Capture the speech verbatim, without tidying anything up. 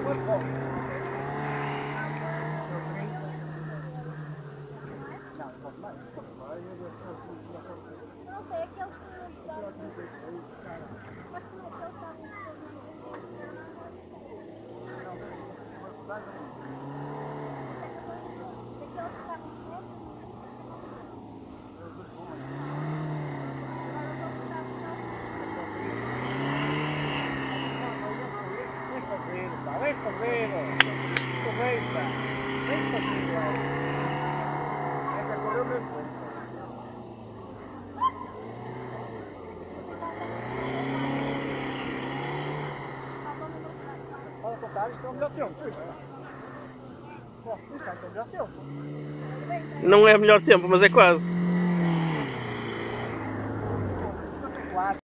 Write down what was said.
Não sei, aqueles que não puderam. Mas como é que eles estavam daqueles que estavam certos? Vem fazer, pá, vem fazer. Aproveita. Vem fazer, lá. É que agora eu mesmo. Fala com o cara, isto é o melhor tempo. Isto é o melhor tempo. Não é melhor tempo, mas é quase.